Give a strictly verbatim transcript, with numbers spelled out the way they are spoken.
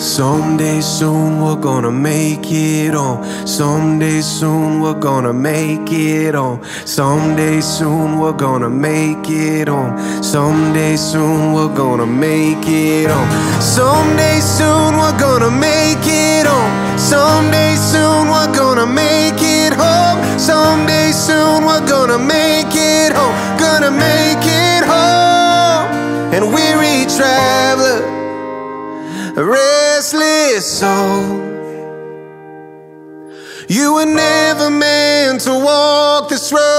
Someday soon we're gonna make it home. Someday soon we're gonna make it home. Someday soon we're gonna make it home. Someday soon we're gonna make it home. Someday soon we're gonna make it home. Someday soon we're gonna make it home. Someday soon we're gonna make it home. Gonna make it home. And weary traveler, a restless soul, you were never meant to walk this road.